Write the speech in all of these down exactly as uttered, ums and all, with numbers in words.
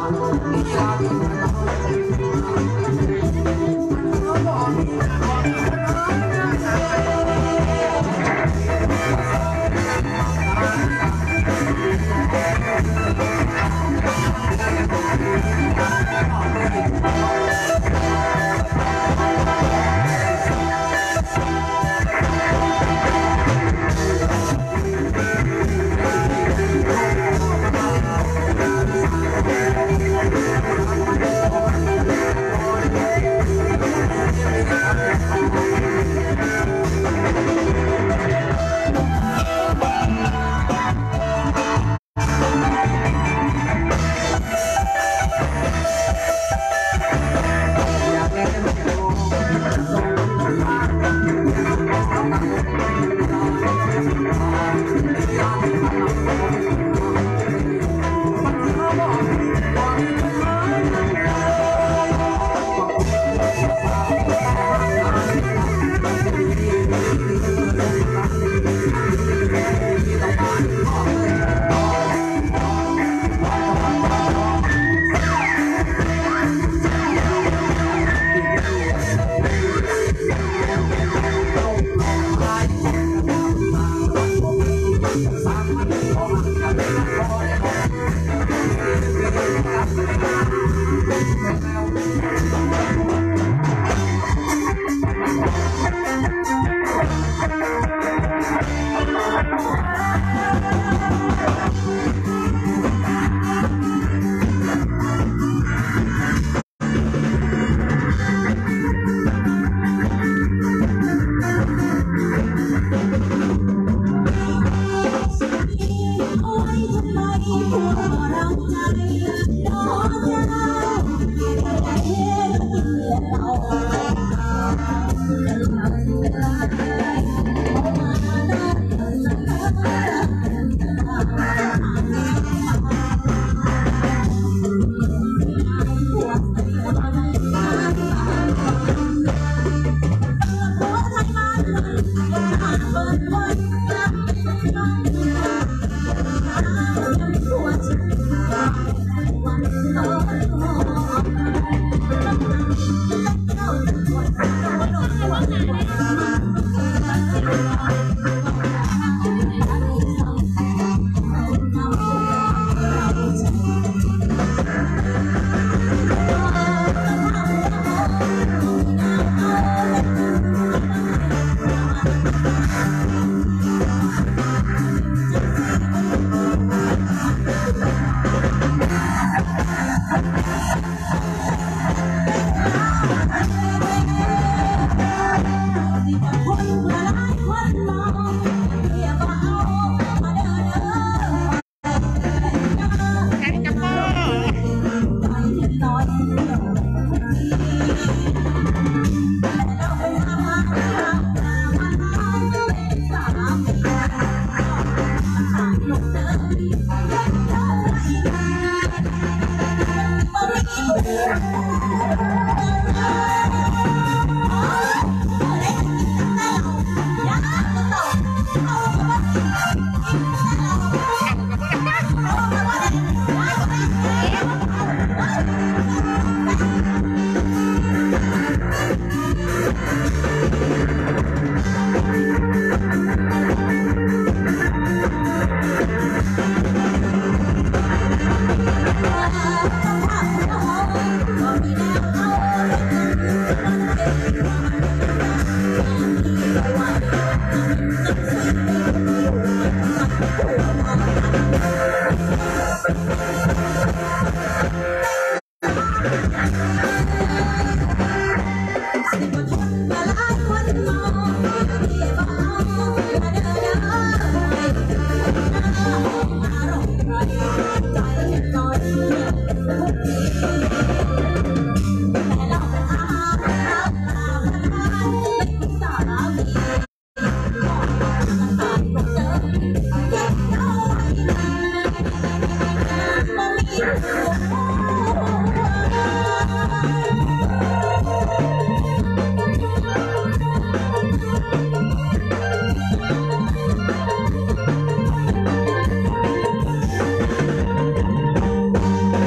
เ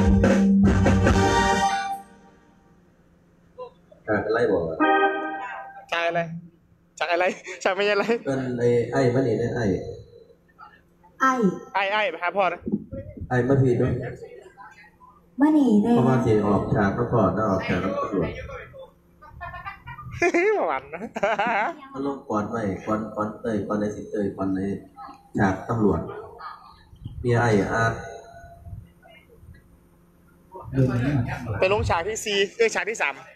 อะไรจากอะไรจากไม่อะไรเป็นไอ้ไอ้มันนี่ไอ้ไอ้ไอ้ไอ้ไปหาพ่อนะไอ้มาพีด้วยบ้านนี่เลยเพราะว่าเสียงออกฉากก็ก่อนแล้วออกฉากก็ตำรวจประมาณนะมันลงก่อนไปก่อนก่อนเตยก่อนในสิเตยก่อนในฉากตำรวจมีไอ้อาไปลงฉากที่สี่คือฉากที่สาม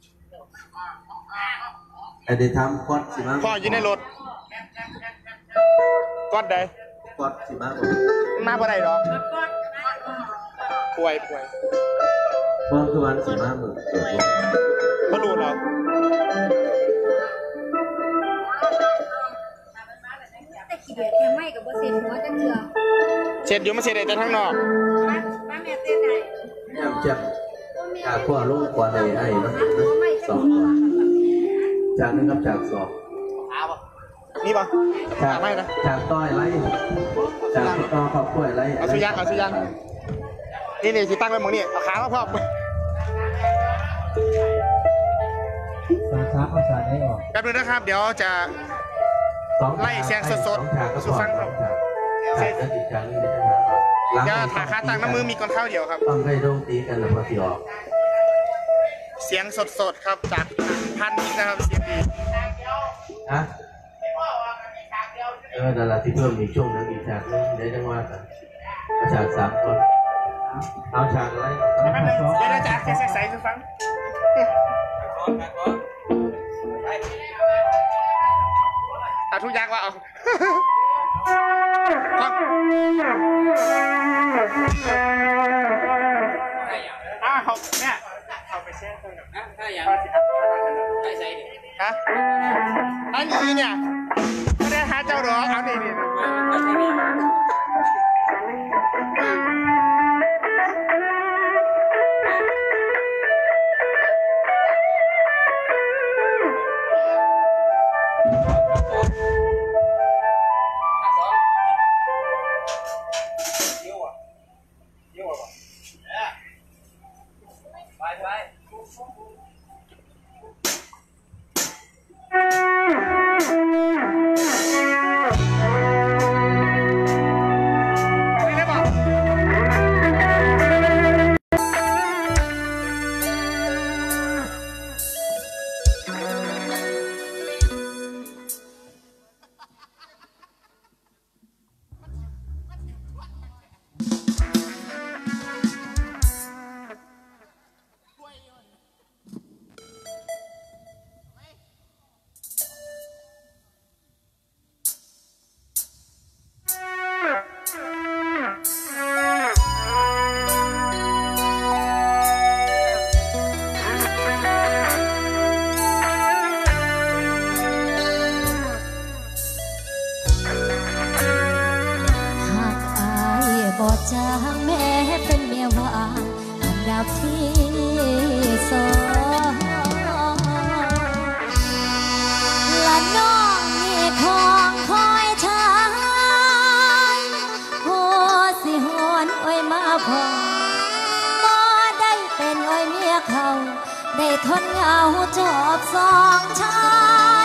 ไอ้เดทามก๊อตสิมาพ่ออยู่ในรถก๊อตใดก๊อตสิมามาบ่ได้หรอป่วยป่วยพ่อคือวันสิมาเหมือนไม่รู้หรอแต่ขี้เดียดแค่ไม่กับโบเซนหัวจังเถื่อเช็ดอยู่ไม่เช็ดแต่ทั้งนอกมาแม่เต้นไหนเนี่ยจะจากพ่อลูกก่อนเลยไอ้นะสองจากนึงกับจากสองนี่ป่ะจากไม่นะจากต้อยไรจากต่อขอบกล้วยไรเอาสุยังเอาสุยังนี่นี่ที่ตั้งไว้หมองนี่เอาขามาพร้อมสาขาเอาสายได้ออกแป๊บนึงนะครับเดี๋ยวจะไล่เสียงสดๆสู่ฟังครับเดี๋ยวถ่ายคาตั้งน้ำมือมีก่อนเข้าเดียวครับต้องให้โดนตีกันหรือพอตีออกเสียงสดๆครับจากพันนี้นะครับเสียงดีฮะเออแต่ละที่เพิ่มอีกช่วงนึงอีกฉากนึงเดี๋ยวจะว่ากันฉากสามคนเอาฉากอะไรเดี๋ยวจะใส่ใส่สู่ฟังเอาทุกอย่างว่าเอาอ่าเขาเนี่ยเขาไปแช่ตัวกับนะถ้าอย่างใส่ใส่ดิฮะอันนี้เนี่ยไม่ได้หาเจ้าหรอเอาดีดีจากแม่เป็นเมียวางอันดับที่สองละน้องมีของคอยทางหัวสิหวนโอ้ยมาพอบ่ได้เป็นโอ้ยเมียเขาได้ทนเหงาจอบสองชาย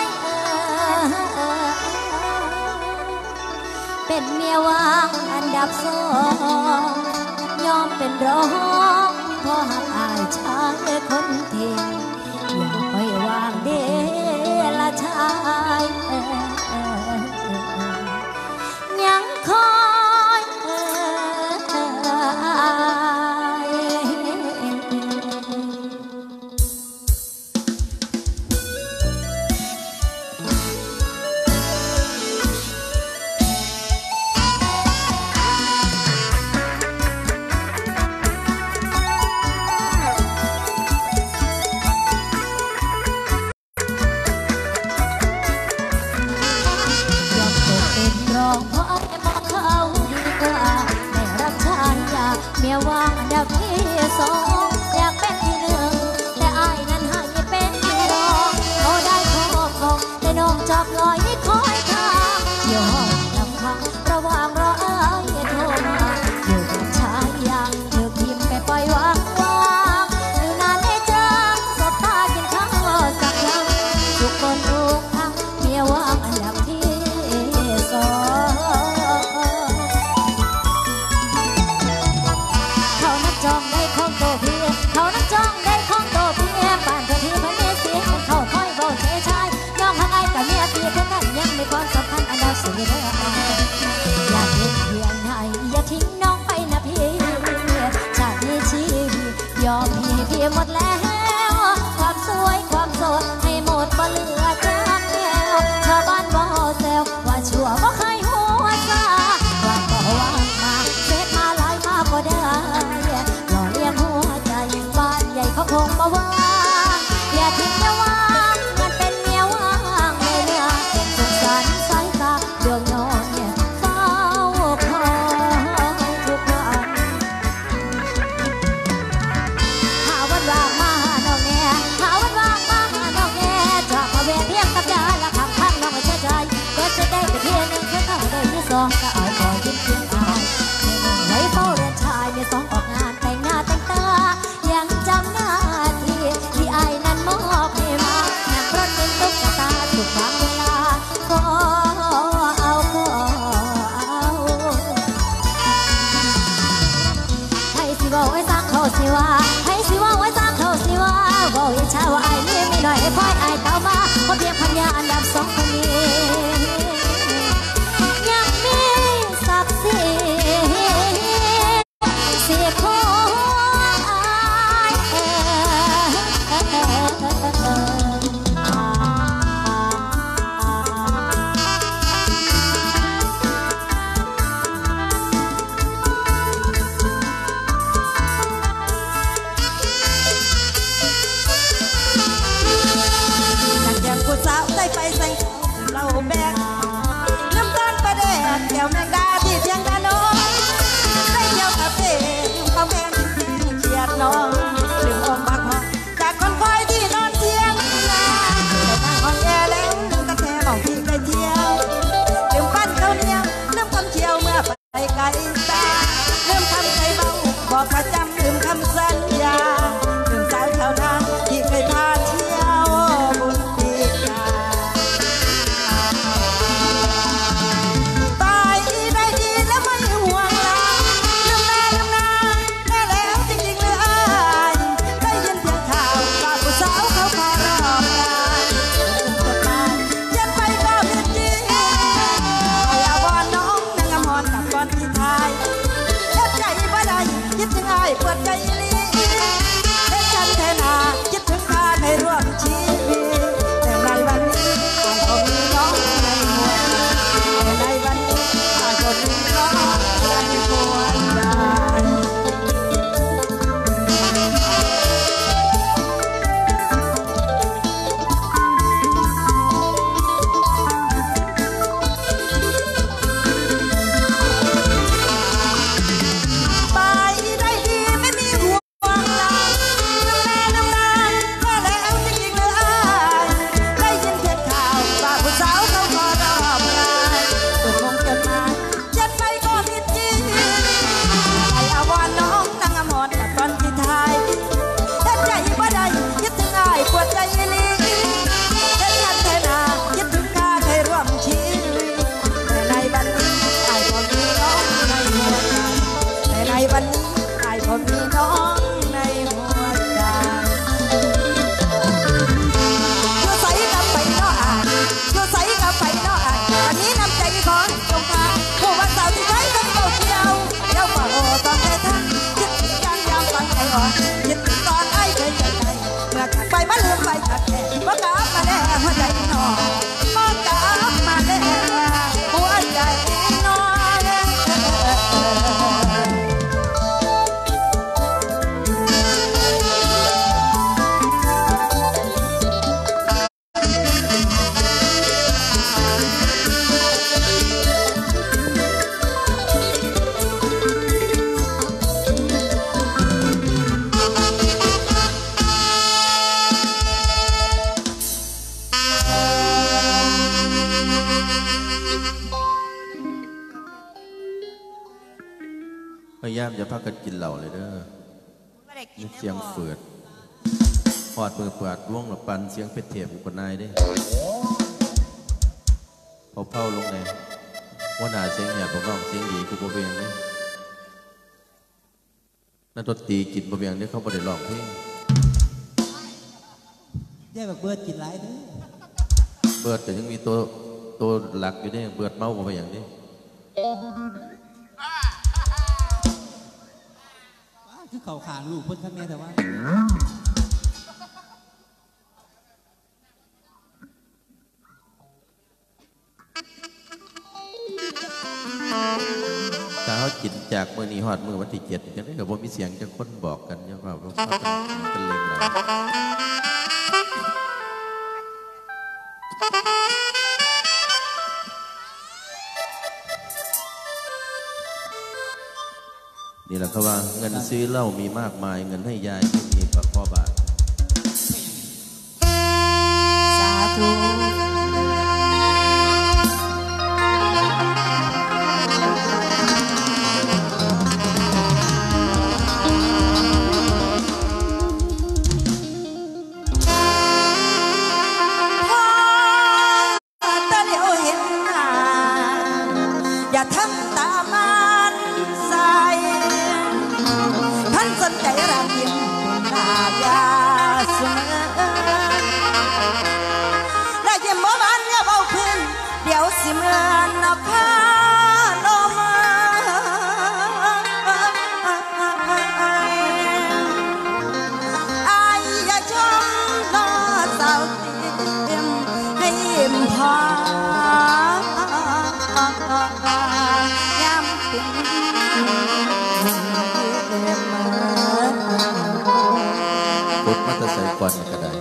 เป็นเมียวางอันดับสองยอมเป็นรองเพราะหากอายชายคนเทอย่าไปวางเดละชายยังคอยเมียวางอันดับที่สองอยากเป็นที่หนึ่งแต่อายนั้นให้เป็นที่รองเขาได้ขอบของได้น้องจับลอยคอยทางอยู่ห้องลำพังระหว่างรออายโทรมาอยู่กับชายอย่างเธอพิมพ์ไปปล่อยวางวางหรือนานได้เจอสบตากินข้าวสักครั้งทุกคนรู้นักจองได้ของโตเพียเขานักจองได้ของโตเพียป่านเธอที่พันเมสีมันเข้าคอยบอกเชยชายน้องหักไอ้กับเมียตีเพื่อกันยังมีความสำคัญอันดับสี่เด้ออยากเห็นเพียงไหนอย่าทิ้งน้องไปนะพี่ชาตินี้ชีวิตยอมพี่พี่หมดแล้วความสวยความโสดให้หมดบ่เหลือจักแก้วชาวบ้านบ่แซวว่าชั่วบ่เคยหัวซาว่าบ่ว่างมาเฟซมาไลน์มาบ่ได้หล่อเลี้ยงหัวใจบ้านใหญ่เขาคงบ่ว่างอย่าทิ้งอย่าวางมันเป็นเมียว่างเลยเนี่ยสงสารสายตาดวงน้องเนี่ยเฝ้าคอยทุกวันหาวันว่างมาหาน้องแน่หาวันว่างมาหาน้องแน่จากมาเวียนเพียงกับยาละคำพังน้องไม่เชื่อใจก็จะได้แต่เพียงหนึ่งเพื่อเข้าได้ที่สองก็เอาคอยยิ้มเพียงอายไว้เฝ้าเรือนชายมีสองออกงานแต่งหน้าแต่งตายังจำหน้าที่ที่อายนั้นมอบให้มานักรถเป็นตุ๊กตาทุกครั้งเวลาก็เอาก็เอาให้สิว่าไว้สักเขาสิว่าให้สิว่าไว้สักเขาสิว่าบอกอิจฉาว่าอายนี่ไม่น้อยให้พ่อยอายเต่ามาเพราะเพียงพันยาอันดับสองคนนี้ยังมีศักดิ์ศรีสิขออายเอ่จากแก้มผู้สาวได้ไปใส่เหล้าแบกน้ำตาลประเด็ดแก้วแมงดาที่เทียงนาโนได้เที่ยวคาเฟ่อยู่คาเฟ่เขียดน้องลืมอมบักหอจากคนคอยที่นอนเที่ยงนาแต่ทางห้องแอร์แล้วลืมกาแฟมองพี่ไปเที่ยวลืมปั้นข้าวเหนียวลืมคำเที่ยวเมื่อไปไกลตาลืมคำใจเบาบอกประจำลืมคำสัญญาลืมสายเท่านั้นที่เคยพาเที่ยวบุญปีกาตายได้ดีแล้วไม่ห่วงลาลืมหน้าลืมหน้าได้แล้วจริงๆเลยได้ยินเพียงข่าวว่าผู้สาวเขาขอรอบงานจดหมายเขียนไปก็ผิดจริงอย่าวอนน้องนางอมรกับก่อนที่ทายเฮ็ดใจบ่ได้คิดถึงอ้ายปวดใจลีเฮ็ดกันแทนาคิดถึงการให้ร่วมชีวิตแต่ในวันนี้อ้ายก็มีน้องในหัวแต่ในวันนี้อ้ายก็มีน้องในหัวใจไปได้ดีไม่มีห่วงลาน้ำแน่น้ำนานก็แล้วจริงๆเลยได้ยินเพียงข่าวว่าผู้สาวเขาขอรอบงานตกลงจดหมายเช็ดไปก็ผิดจริงไอ้อาวรน้องนางอมรกับตอนที่ทายเฮ็ดใจบ่ได้คิดถึงอ้ายปวดใจลีเฮ็ดกันแทนาคิดถึงการให้ร่วมชีวิตแต่ในวันนี้อ้ายก็มีน้องในหัวใจแต่ในวันนี้อ้ายก็มีน้องในหัวใจอยู่ใส่กับไปเนาะอ่านอยู่ใส่กับไปเนาะอ่านวันนี้น้ำใจของจงพาผู้ว่าสาวที่ใช้เคยเบาเที่ยวเที่ยวฝ่าโอ้ตอนแค่ทันคิดถึงยามยามฟังใจอ่อนคิดถึงตอนไอ้เคยใจใจเมื่อจากไปมาลืมไปจากแค่ว่ากลับมาแน่หัวใจน้องมากลับมาแน่หัวใจน้องพยายามจะพักกันกินเหล้าเลยเด้อนี่เสียงเฟืดหอดมือเปิดว่องหลับปันเสียงเพชรเทียบอุปนายได้พอเผาลงในว่าหนาเสียงแหบของน้องเสียงดีกูโบเบียงเลยนักดนตรีกินบะเบียงนี่เขาบ่ได้ร้องเพลงแย่แบบเบิร์ดกินไรเด้อเบิร์ดแต่ยังมีตัวตัวหลักอยู่นี่เบิร์ดเมาบะเบียงนี่คือเขาขางลูกเพิ่นข้างแม่แต่ว่าถ้าเขากินจากมือนี้ฮอดมือวันที่เจ็ดยังได้กับว่ามีเสียงจะคนบอกกันยังว่าเป็นเล็งไหนนี่แหละครับว่าเงินซื้อเหล้ามีมากมายเงินให้ยายไม่มีปากพ่อบาทสาธุอย่าทำตามันใส่ท่านสนใจรักยิ้มเป็นตายาเสมอได้ยิ้มบ่มันอย่าเบาขึ้นเดี๋ยวสิเหมือนนกพาลมอายอย่าชมล้อเศร้าเต็มให้ยิ้มพอยามเป็นพุทธมัตใส่ก่อนก็ได้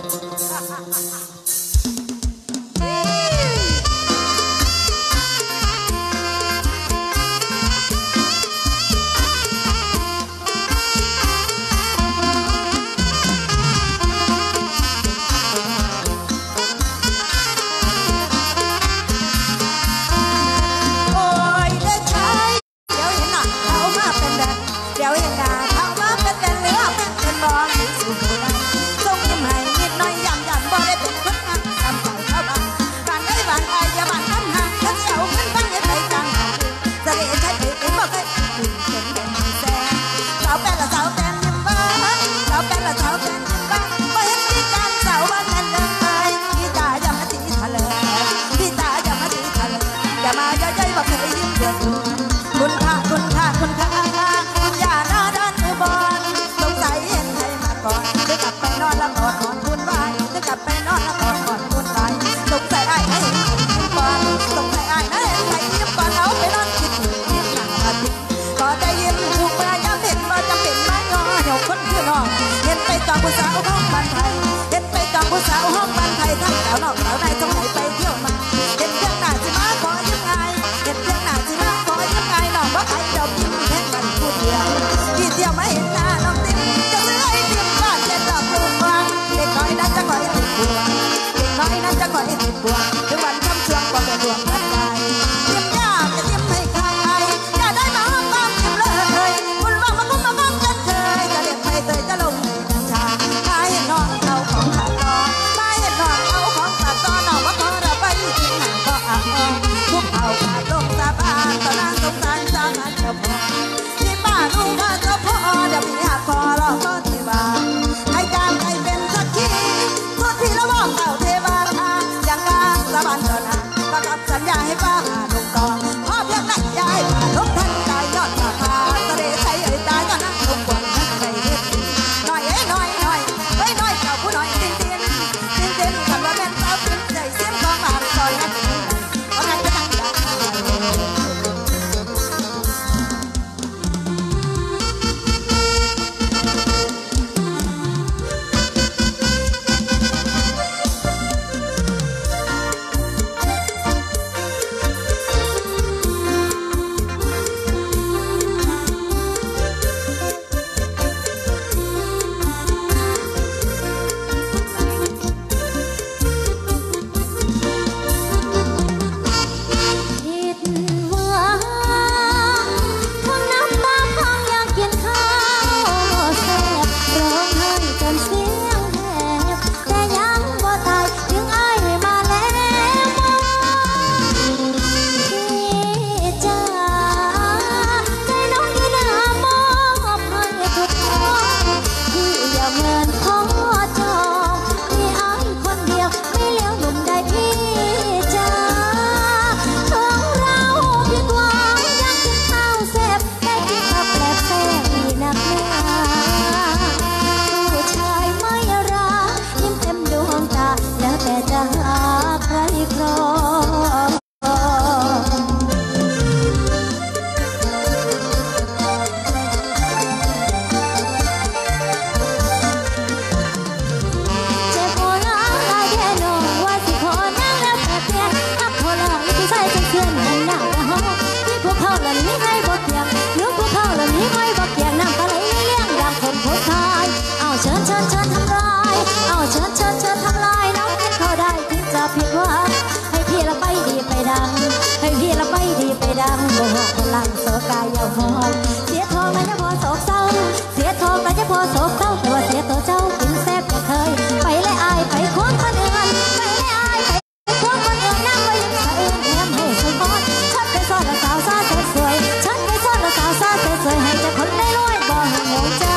คุณค่าคุณค่าคุณค่าคุณอย่าหน้าด้านอุบลสงสัยเห็นใครมาก่อนได้กลับไปนอนแล้วกอดหอนคุณไว้ได้กลับไปนอนแล้วกอดหอนคุณไว้สงสัยไอ้ให้เห็นใครยิ้มก่อนสงสัยไอ้นั่นเห็นใครยิ้มก่อนเอาไปนอนคิดถึงยิ้มหนังอาทิตย์ก็ได้ยิ้มถูกเมื่อยามเห็นว่าจะเป็นมาย่อหยกคนคือน้องเห็นไปจองผู้สาวห้องบ้านไทยเห็นไปจองผู้สาวห้องบ้านไทยทั้งสาวนอกสาวในสงสัยไปเที่ยวมาเห็นเพียงหน้าสิมาขอยิ้มไงเห็นเพียงหน้าสิมาขอยิ้มไงน้องว่าใครเจ้าพิมพ์แค่กันพูดเดียวพี่เที่ยวมาเห็นหน้าน้องติ๊มจะซื้อไอ้ติ๊มบ้านเจ็ดดอกลูกวางเด็กน้อยนั้นจะคอยติดบัวเด็กน้อยนั้นจะคอยติดบัวถึงวันทำช่วงก็เป็นดวงทัดใจยิ้มยากจะยิ้มให้ใครอย่าได้มาห้องบ้านยิ้มเลยคุณว่ามาคุ้มมาบ้องกันเคยจะเรียกไปเตยจะลงในกัญชาถ้าเห็นน้องเอาของฝากต่อถ้าเห็นน้องเอาของฝากต่อน้องว่าเชิญเชิญเชิญทำลายเอาเชิญเชิญเชิญทำลายน้องเขาได้ถึงจะผิดหวังให้พี่ละไปดีไปดังให้พี่ละไปดีไปดังบ่หอกพลังโศกายยาวหอนเสียทองแล้วจะพอโศกเศร้าเสียทองแล้วจะพอโศกเศร้าแต่ว่าเสียตัวเจ้ากินแซ่บก็เคยไปเลยอายไปควงคนอื่นไปเลยอายไปควงคนอื่นนั่งไว้ยังสะอื่นแถมให้สมอนฉันไปซ่อนละสาวซาเสสวยฉันไปซ่อนละสาวซาเสสวยให้เจ้าคนได้รวยบ่ให้หัวใจ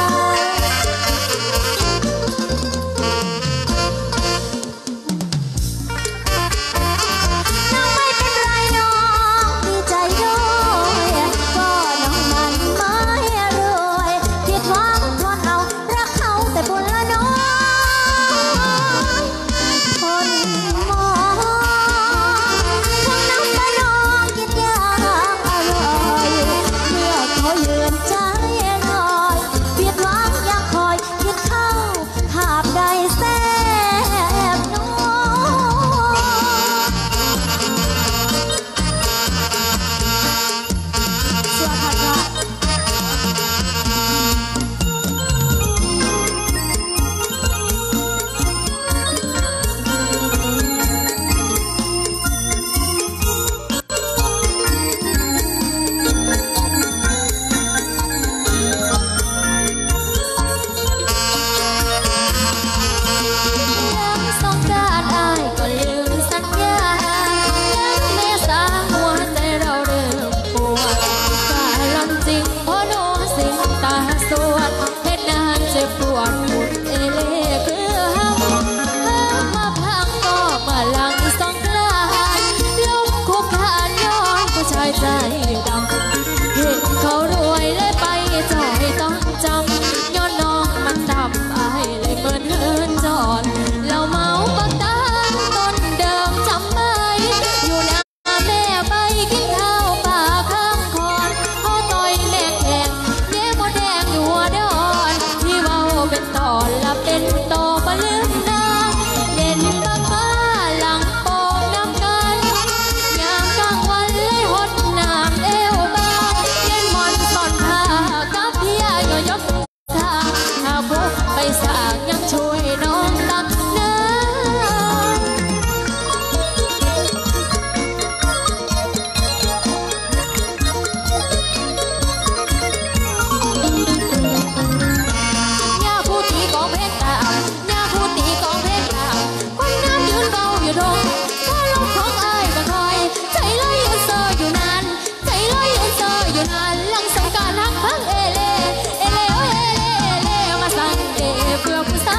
เพื่อผู้สา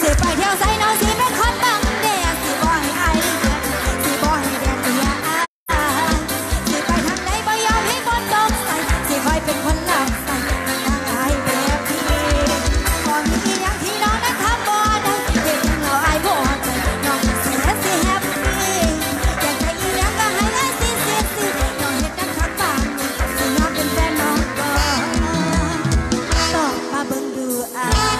สิไปเที่ยวไซนอนสิเป็นคนบังแดดสิบ่ให้อายสิบ่ให้แดดเสียอายสิไปทางไหนบ่ยอมให้ฝนตกใส่สิคอยเป็นคนหลับใส่ทางอายแบบนี้ก่อนมีอย่างที่น้องนั้นทำบ่ได้เด็กเราอายบ่ใจน้องสิแฮปสิแฮปปี้อยากได้อีหยังก็ให้อายสิสิสิน้องเฮ็ดดังทักบ้านสิน้องเป็นแฟนน้องบ่ต้องมาเบิ่งดูอาย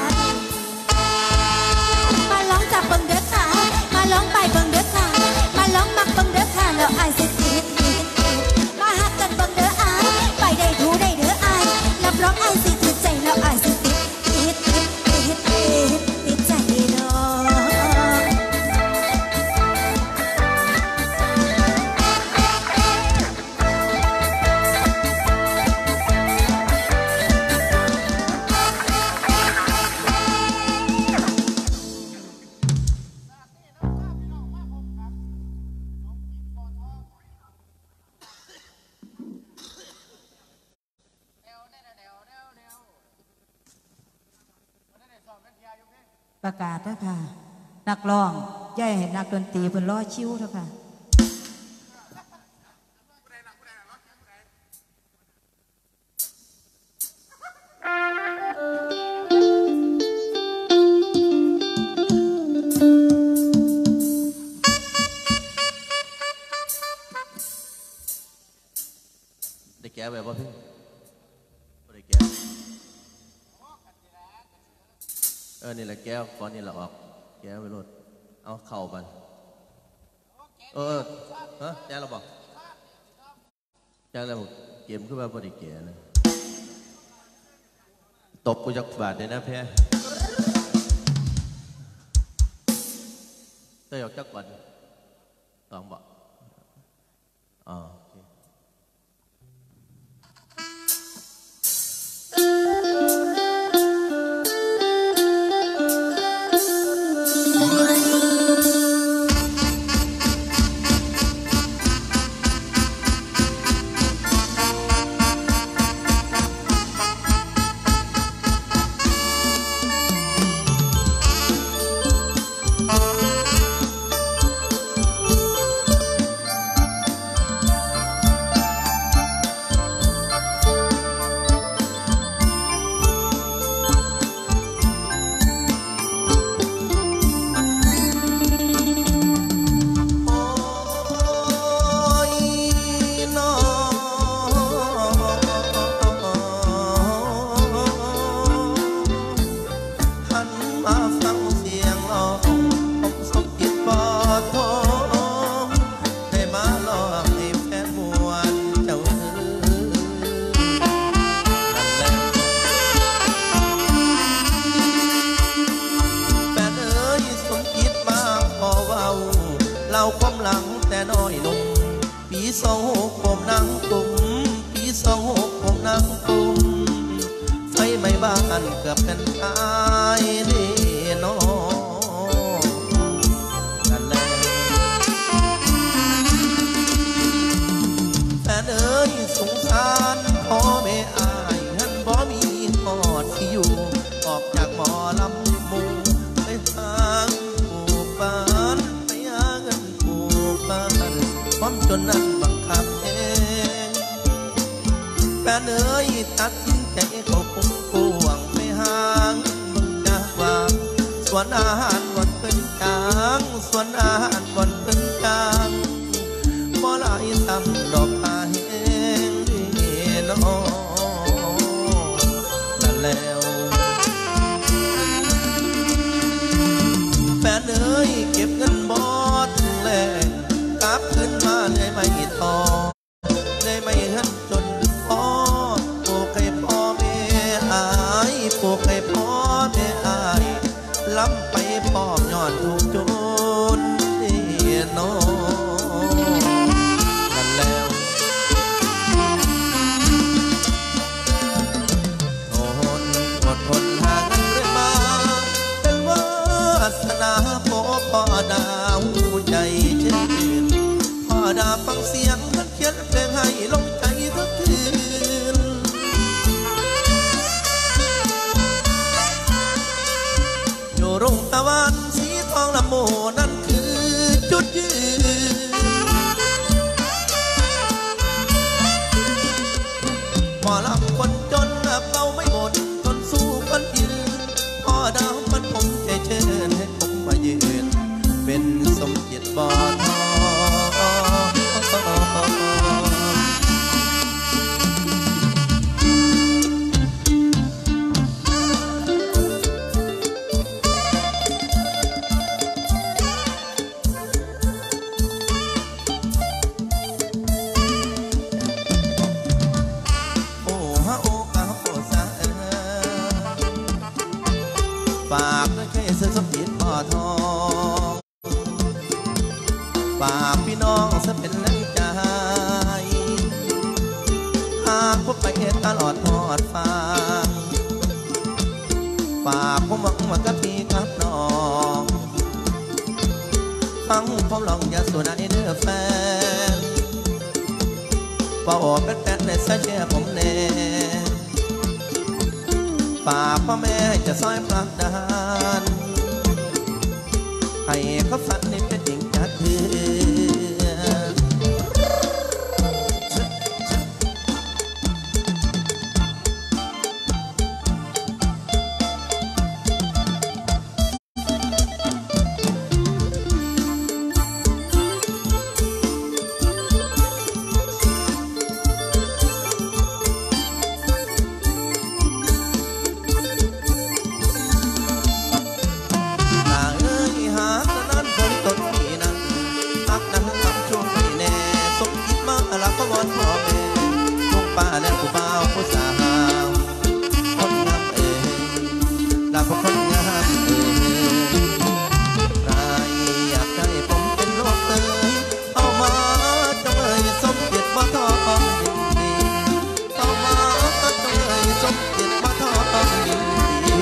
มาลองจับเบิ่งเด้อค่ะมาลองไปเบิ่งเด้อค่ะมาลองมักเบิ่งเด้อค่ะแล้วอายสิติดติดติดมาหักกันเบิ่งเด้ออายไปได้ดูได้เด้ออายรับรองอายสิติดใจแล้วอายสิติดติดติดติดติดติดใจน้องประกาศเถอะค่ะนักร้องย่ายให้นักดนตรีเพิ่นรอชิวเถอะค่ะได้แก้แบบว่าพี่ไม่ได้แก้เออนี่แหละแก้วก้อนนี่แหละออกแก้วไปรถเอาเข่าไปเออฮะแก้วเราบอกแก้วเราบอกเกมขึ้นมาพอดีแก้เลยตบกูจักบาทเลยนะแพ้เตยออกจักวันตองบอกอ๋อเราความหลังแต่น้อยหนุ่มปีสองหกผมนั่งตุ่มปีสองหกผมนั่งตุ่มไฟไหม้บ้านเกือบเป็นตายนี่น้องกันแล้วแต่เอ้ยสงสารพ่อแม่อายหันบ่มีหอดที่อยู่ออกจากหมอลำมูไปทางผู้บ้านความจนนั้นบังคับเองแฟนเอ๋ยตัดสินใจเขาคุ้มกวงไปห่างมึงจากวางส่วนอาหารวันเป็นจางส่วนอาหารวันเป็นจางบ่หลายตำดอกอาแห้งดีน้องนั่นแล้วแฟนเอ๋ยเก็บเงินบอดแลกกลับขึ้นมาเลยไม่ต่อเลยไม่หันจนพ่อปลูกให้พ่อแม่อายปลูกให้พ่อแม่อายล้ำไปพ่อย้อนถูกจนเดียน้องนั่นคือจุดยืนหมอลำคนจนเบาไม่หมดจนสู้คนยืนพอดาวมันผมใจเชิญให้ผมมายืนเป็นสมเกียรติบ่ทอฝากด้วยแค่เสื้อสมเกียรติบ่อทองฝากพี่น้องซะเป็นแรงใจหากพบไปตลอดทอดฟังฝากผมหวังว่ากับพี่กับน้องฟังผมลองอย่าส่วนไหนเด้อแฟนเป่าเป็นแฟนในสายเชื่อผมแน่ฝากพ่อแม่จะซอยผลักดันให้เขาฝันนี่เป็นจริงจักเถื่ป้าและผู้บ่าวผู้สาวคนงามเอ๋ยลาพวกคนงามเอ๋ยใครอยากได้ผมเป็นโลกเตยเอามาจงเอ่ยสมเกียรติบ่ทองยินดีเอามาจงเอ่ยสมเกียรติบ่ทองยินดี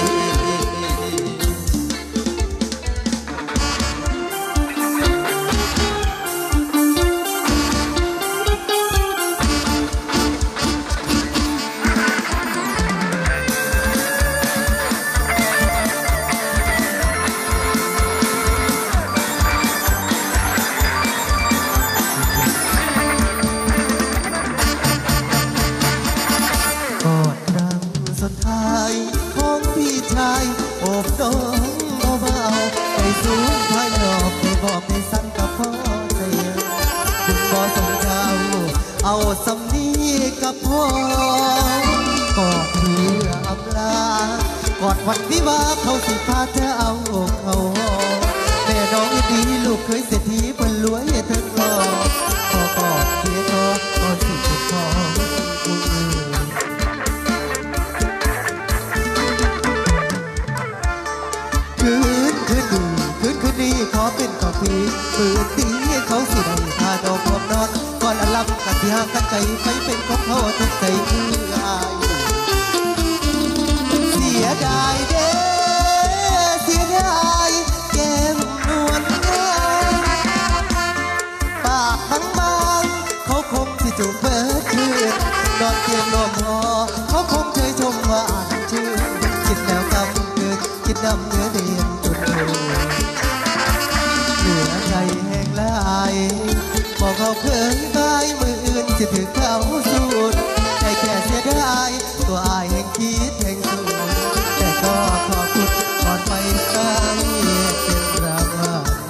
โอบน้องเบาๆไปสูงภายนอกไปบอกในสั้นกับพ่อเสียถึงบ่สมเจ้าเอาสำนีกับพ่อกอดเพื่ออำลากอดวันวิวาเขาสิพาเธอเอาเขาแม่น้องดีลูกเคยเศรษฐีบนรวยเธอก็พอกอดเพียก็ก็สุดจะพอคืนคืนดีคืนคืนนี้ขอเป็นกอดพี่ปืนตีเขาสิได้พาดอกพวกนอนก่อนอลับกันที่ห่างกันใจไปเป็นของเขาทุกใจคืออายเสียดายเด้เสียดายแก้มนวลงามปากบางบางเขาคงสิจูบเบิดคืนนอนเตียงนอนหอเขาคงเคยชมว่าอ่านชื่อคิดแล้วกำเกิดคิดดำเนื้อเดียนจนโตเหลือใจแห้งลายบอกเขาเพิ่งบายมืออื่นจะถือเขาสูดได้แค่เสียดายตัวอายแห่งคิดแห่งสูดแต่ก็ขอพูดก่อนไปตายเป็นรามา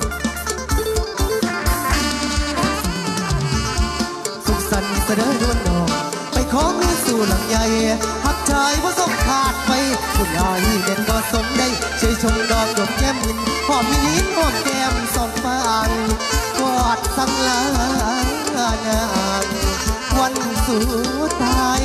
สุขสันต์เสด็จดวนดอกไปขอมือสู่หลังใหญ่หักชายว่าส่งขาดไปคุณอายเด่นก็สมได้เชยชมดอกดอกแก้มหินหอมมินิหอมแก้มสองฟางกอดสังลานานวันสุดท้าย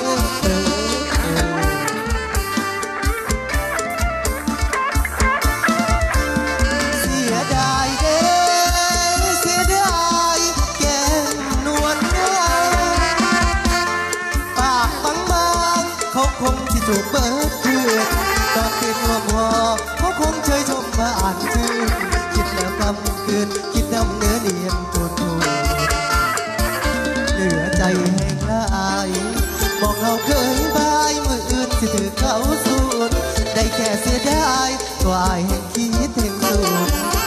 เสียดายเด้เสียดายแก้มนวลงามปากบางบางเขาคงที่จูบเบิดเพื่อนตอนเป็นหัวหอเขาคงเชยชมมาอ่านชื่อคิดแล้วกำคืนคิดดำเนื้อเนียนโกรธเหลือใจแห้งละอายบอกเราเคยบายมืออื่นที่ถือเขาสูดได้แค่เสียดายตัวอายแห่งคิดแห่งสูด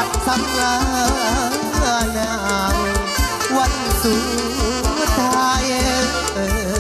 สำลานางวันสุดท้ายเออ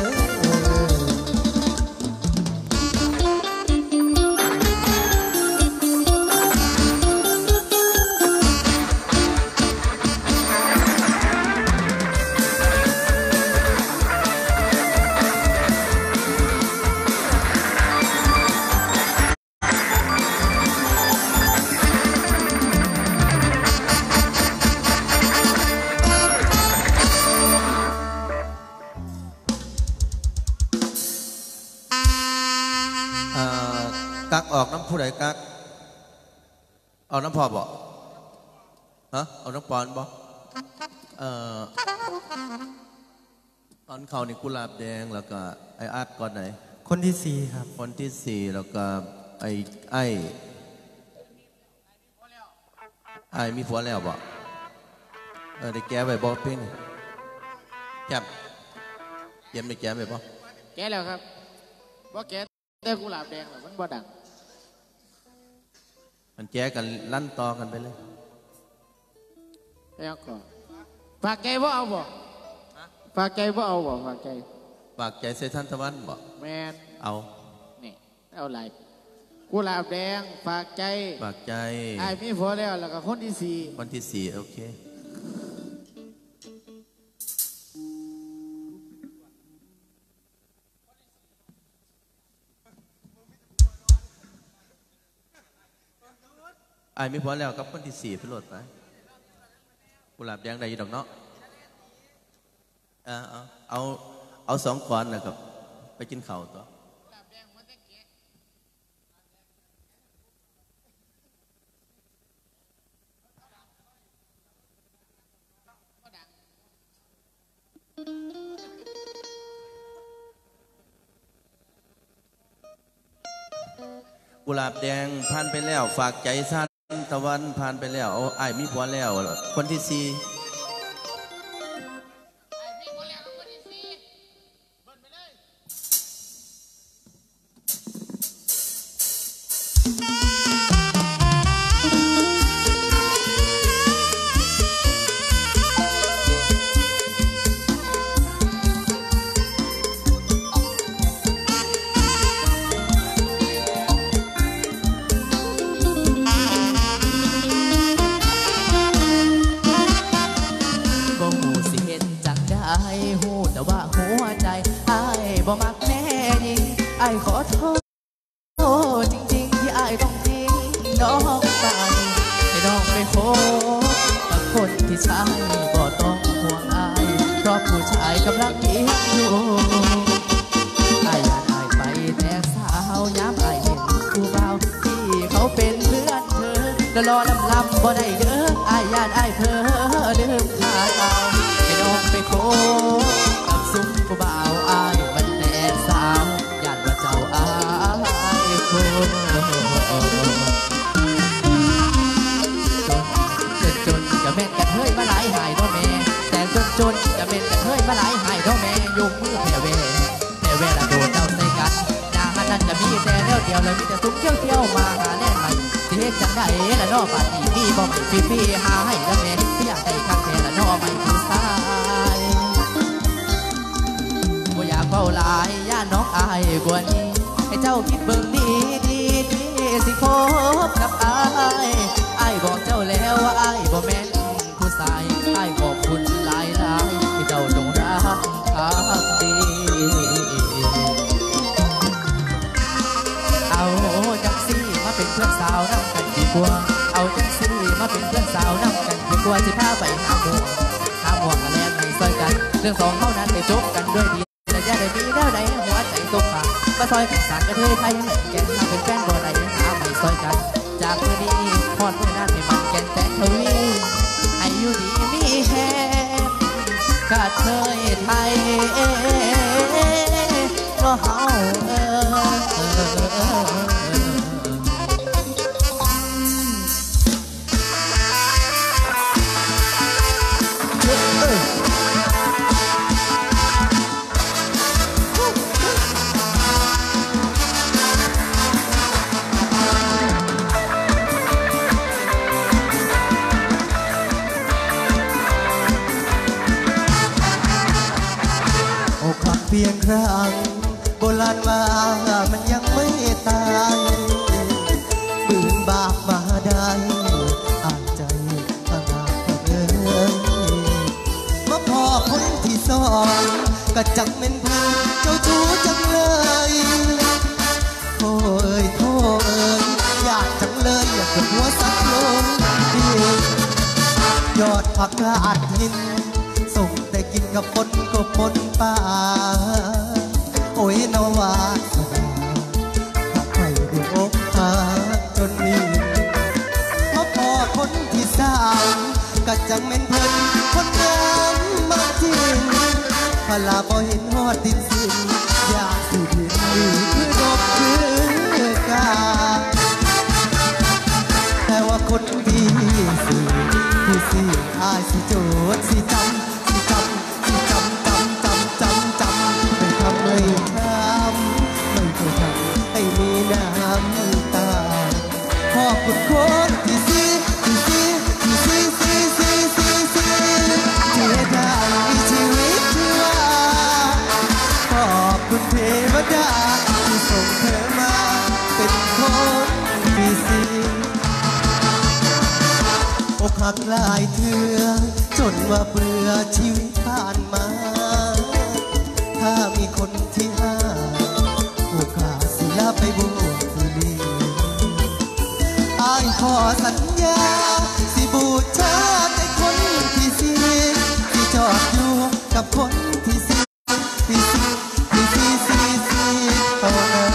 กักออกน้ำผู้ใดกักเอาน้ำพอบ่ฮะเอาน้ำปอนบ่เอ่อตอนเขานี่กุหลาบแดงแล้วก็ไออาร์ตก่อนไหนคนที่สี่ครับคนที่สี่แล้วก็ไอไอไอมีผัวแล้วบ่เออได้แก้ไปบ่เพ่งแก้เยี่ยมได้แก้ไปบ่แก้แล้วครับบ่แก้แต่กุหลาบแดงมันบ่ดังมันแก้กันลั่นต่อกันไปเลยแล้วก็ฝากใจว่าเอาบ่ฝากใจว่าเอาบ่ฝากใจฝากใจเซทันตะวันบ่แมนเอานี่เอาไรกุหลาบแดงฝากใจฝากใจไอ้มีพอแล้วแล้วก็คนที่สี่คนที่สี่โอเคไอ้ไม่พอแล้วกับคนที่สี่ไปโหลดไปกุหลาบแดงได้อยู่ดอกเนาะเอาเอาเอาเอาสองก้อนนะครับไปกินข้าวตัวกุหลาบแดงผ่านไปแล้วฝากใจสั้นตะวันผ่านไปแล้วเอาไอ้มีผัวแล้วคนที่สี่บ่มักแน่ยิงไอ้ขอโทษจริงๆที่ไอ้ต้องทิ้งน้องไปให้น้องไปโคกับคนที่ใช่ก็ต้องห่วงไอ้เพราะผู้ชายกำลังกินอยู่ไอ้อยากไอ้ไปแต่สาวย้ำไอ้เห็นผู้เบาที่เขาเป็นเพื่อนเธอแล้วรอลำลำบ่ได้เด้อไอ้ญาติไอ้เธอเดิมขาเก่าให้น้องไปโคกับซุ้มผู้เบาไอ้สาวญาติว่าเจ้าอายคนจนจนจะเม็ดกันเฮ้ยมาหลายหายน้องแม่แต่จนจนจะเม็ดกันเฮ้ยมาหลายหายน้องแม่ยุ่งมือแผ่เวแผ่เวละโดนเจ้าใส่กันยาหันนั้นจะมีแต่เลี้ยวเดียวเลยมีแต่ซุ้มเที่ยวเที่ยวมาหาแน่นใหม่สิเฮ็ดจังได้ละน้อป่านนี้มีบ่ไม่ฟีฟีหาให้ละแม่พี่อยากได้ข้างแท้ละน้อไม่ผู้ชายบ่อยากเฝ้าหลายย่าน้องอายกว่านี้ให้เจ้าคิดเบิ่งดีดีดีสิคบกับอายอายบอกเจ้าแล้วว่าอายบ่แม่นผู้ชายอายขอบคุณหลายหลายที่เจ้าจงรักภักดีเอาจังซี่มาเป็นเพื่อนสาวนั่งกันดีกว่าเอาจังซี่มาเป็นเพื่อนสาวนั่งกันดีกว่าสิพาไปหาหมวกหาหมวกกันแล้วให้ซอยกันเรื่องสองเท่านั้นได้จบกันด้วยดีแต่อย่าได้มีแนวใดหัวใจตกปากมาซอยกันสานกระเทยไทยให้แก่นมาเป็นแฟนบ่ได้หาไม่ซอยกันจากมือนี้พอดมือนั้นให้มันแก่นแสนทวีให้อยู่ดีมีแฮงกระเทยไทยก็เฮาเออโบราณว่ามันยังไม่ตายปืนบากมาได้อ่านใจขนาดเอ่ยมาพอคนที่สองก็จังเป็นพันเจ้าชู้จังเลยโธ่เอ้ยโธ่เอ้ยอยากจังเลยอยากกับหัวสักลมดียอดผักกาดหินส่งแต่กินกับคนก็ปนป่าโอ้ยนวาสนาถ้าใครได้อกหักจนมีมาพอคนที่สามก็จังเป็นเพิ่นคนงามมาจริงพลาบ่เห็นฮอดดินสิ้นอยากสิเห็นดีคือดอกคือกาแต่ว่าคนดีสิที่สิอายสิโจทย์สิจำสิจำสิจำจำจำจำจำไม่ทำไม่ทำไม่เคยทำให้มีน้ำตาขอบคุณคนที่สิที่สิที่สิสิสิสิสิที่ได้มีชีวิตที่ว่าขอบคุณเทวดาที่ส่งเธอมาเป็นคนที่สิอกหักหลายเถื่อจนว่าเบื่อชีวิตผ่านมา ถ้ามีคนที่ห้าโอกาสสิลาไปบูที่นี่อายขอสัญญาสิบูชาในคนที่สี่ที่จอดอยู่กับคนที่สี่ที่สี่ที่สี่สี่สี่เท่านั้น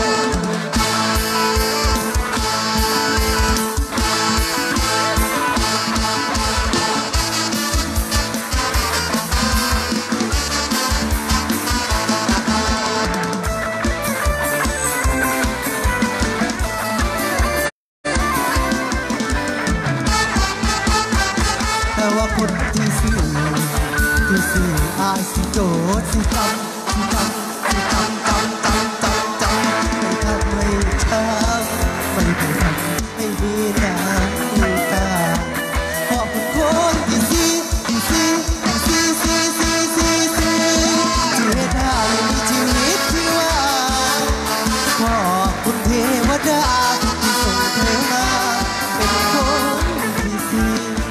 แต่ว่าคนที่สี่ที่สี่อายสิโจทย์สิจำสิจำสิจำจำจำจำจำไม่ทำให้ช้ำไม่เคยทำให้มีน้ำตาขอบคุณคนที่สี่ที่สี่ที่สี่สี่สี่สี่สี่ที่ให้ได้มีชีวิตที่ว่าขอบคุณเทวดาที่ส่งเธอมาเป็นคนที่สี่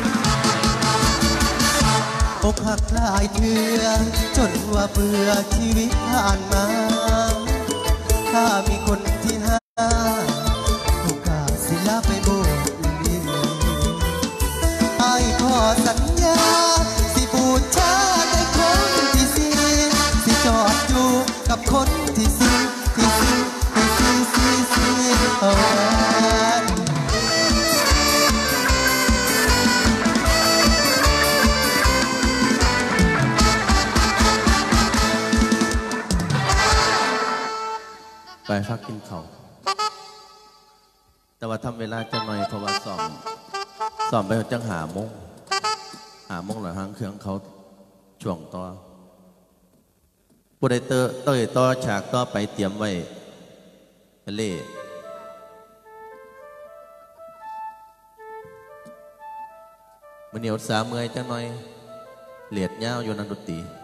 อกหักหลายเถื่อจนว่าเบื่อชีวิตผ่านมา ถ้ามีคนที่ห้าโอกาสสิลาไปโบกอีกไอ้ขอสัญญาสิบูชาในคนที่สี่สิจอดอยู่กับคนที่สี่ที่สี่ที่สี่สี่สี่เอาไว้ไปพักกินเขาแต่ว่าทำเวลาจะหน่อยเพราะว่าสอบสอบไปจังหาโมงหาโมงหลังหางเครื่องเขาช่วงต่อผู้ใดเตอเตยต่อฉากต่อไปเตรียมไว้เล่มันเหนียวสาเมื่อยจังหน่อยเหลียดเงาอยู่นันดนตรี